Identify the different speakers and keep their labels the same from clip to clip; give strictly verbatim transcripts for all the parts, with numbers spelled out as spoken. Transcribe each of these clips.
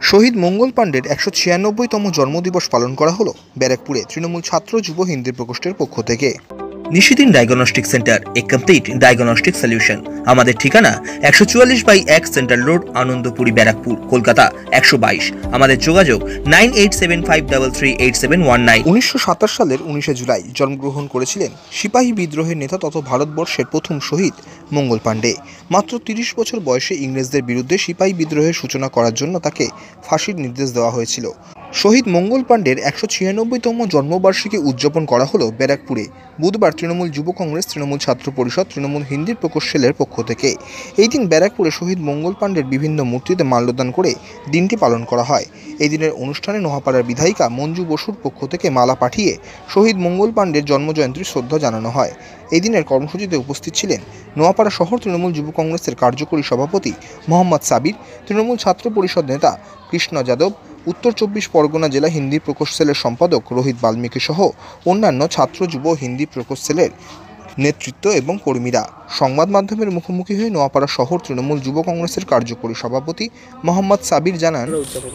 Speaker 1: শহীদ মঙ্গল পাণ্ডের একশো ছিয়ানব্বইতম জন্মদিবস পালন করা হলো ব্যারাকপুরে তৃণমূল ছাত্র যুব হিন্দি প্রকোষ্ঠের পক্ষ থেকে। Nishidin diagnostic centre, a complete diagnostic solution. আমাদের ঠিকানা একশো চুয়াল্লিশ বাই এক সেন্ট্রাল রোড, আনন্দপুরি, ব্যারাকপুর, কলকাতা একশো বাইশ। আমাদের যোগাযোগ nine eight seven five three three eight seven one nine. উনিশশো সাতাশ সালের উনিশে জুলাই জন্মগ্রহণ করেছিলেন সিপাহী বিদ্রোহের নেতা তথা ভারতবর্ষের প্রথম শহীদ মঙ্গল পাণ্ডে। মাত্র তিরিশ বছর বয়সে ইংরেজদের বিরুদ্ধে সিপাহী বিদ্রোহের সূচনা করার জন্য তাকে ফাঁসির নির্দেশ দেওয়া হয়েছিল। শহীদ মঙ্গল পাণ্ডের একশো ছিয়ানব্বইতম জন্মবার্ষিকী উদযাপন করা হলো ব্যারাকপুরে বুধবার তৃণমূল যুব কংগ্রেস, তৃণমূল ছাত্র পরিষদ, তৃণমূল হিন্দি প্রকোষ্ঠ সেলের পক্ষ থেকে। এই দিন ব্যারাকপুরে শহীদ মঙ্গল পাণ্ডের বিভিন্ন মূর্তিতে মাল্যদান করে দিনটি পালন করা হয়। এই দিনের অনুষ্ঠানে নোয়াপাড়ার বিধায়িকা মঞ্জু বসুর পক্ষ থেকে মালা পাঠিয়ে শহীদ মঙ্গল পাণ্ডের জন্মজয়ন্তীর শ্রদ্ধা জানানো হয়। এই দিনের কর্মসূচিতে উপস্থিত ছিলেন নোয়াপাড়া শহর তৃণমূল যুব কংগ্রেসের কার্যকরী সভাপতি মোহাম্মদ সাবির, তৃণমূল ছাত্র পরিষদ নেতা কৃষ্ণ যাদব, উত্তর চব্বিশ পরগনা জেলা হিন্দি প্রকোষ্ঠ সেলের সম্পাদক রোহিত বাল্মীকি সহ অন্যান্য ছাত্র যুব হিন্দি প্রকোষ্ঠ সেলের নেতৃত্ব এবং কর্মীরা। সংবাদ মাধ্যমের মুখোমুখি হয়ে নোয়াপাড়া শহর তৃণমূল যুব কংগ্রেসের কার্যকরী সভাপতি মোহাম্মদ সাবির জানান,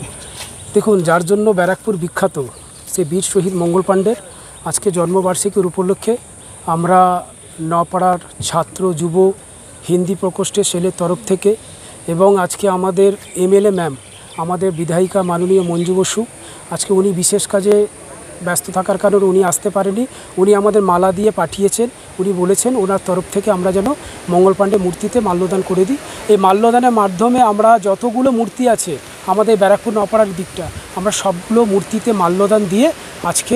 Speaker 2: দেখুন, যার জন্য ব্যারাকপুর বিখ্যাত সে বীর শহীদ মঙ্গল পাণ্ডের আজকে জন্মবার্ষিকীর উপলক্ষে আমরা নোয়াপাড়ার ছাত্র যুব হিন্দি প্রকোষ্ঠের সেলের তরফ থেকে এবং আজকে আমাদের এমএলএ ম্যাম, আমাদের বিধায়িকা মাননীয় মঞ্জু বসু, আজকে উনি বিশেষ কাজে ব্যস্ত থাকার কারণে উনি আসতে পারেনি। উনি আমাদের মালা দিয়ে পাঠিয়েছেন। উনি বলেছেন ওনার তরফ থেকে আমরা যেন মঙ্গল পাণ্ডে মূর্তিতে মাল্যদান করে দিই। এই মাল্যদানের মাধ্যমে আমরা যতগুলো মূর্তি আছে আমাদের ব্যারাকপুর নপাড়ার দিকটা, আমরা সবগুলো মূর্তিতে মাল্যদান দিয়ে আজকে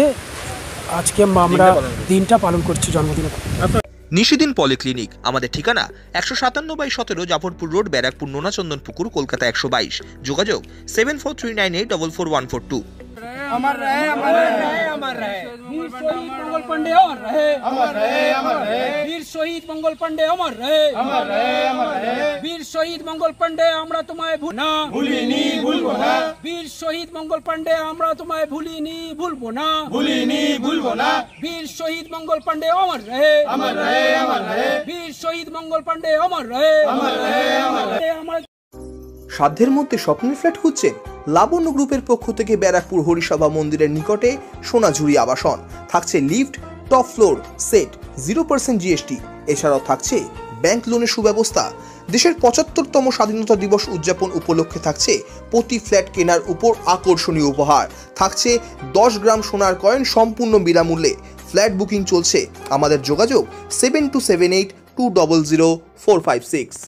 Speaker 2: আজকে আমরা দিনটা পালন করছি, জন্মদিনে।
Speaker 1: নিশিদিন পলিক্লিনিক, আমাদের ঠিকানা একশো সাতান্ন বাই সতেরো জাফরপুর রোড, ব্যারাকপুর, নোনাচন্দন পুকুর, কলকাতা একশো বাইশ। যোগাযোগ seven four three nine eight double four one four two.
Speaker 3: अमर रहे, अमर रहे, अमर रहे, वीर शहीद मंगल पांडे अमर रहे, अमर रहे, अमर रहे, वीर शहीद मंगल पांडे अमर रहे, अमर रहे, अमर रहे, वीर शहीद मंगल पांडे আমরা তোমায় ভুলনা ভুলিনি ভুলবো না, वीर शहीद मंगल पांडे আমরা তোমায় ভুলিনি ভুলবো না ভুলিনি ভুলবো না, वीर शहीद मंगल पांडे अमर रहे, अमर रहे, अमर रहे, वीर शहीद मंगल पांडे अमर रहे, अमर रहे, अमर रहे। আমার
Speaker 1: সাধ্যের মধ্যে স্বপ্নের ফ্ল্যাট খুঁজছেন? লাবণ্য গ্রুপের পক্ষ থেকে ব্যারাকপুর হরিসভা মন্দিরের নিকটে সোনাঝুরি আবাসন। থাকছে lift, top floor, set, zero percent GST. এছাড়াও থাকছে ব্যাংক লোনের সুব্যবস্থা। দেশের পঁচাত্তরতম স্বাধীনতা দিবস উদযাপন উপলক্ষে থাকছে প্রতি ফ্ল্যাট কেনার উপর আকর্ষণীয় উপহার। থাকছে দশ গ্রাম সোনার কয়েন সম্পূর্ণ বিনামূল্যে। ফ্ল্যাট বুকিং চলছে। আমাদের যোগাযোগ seven two seven eight two double zero four five six.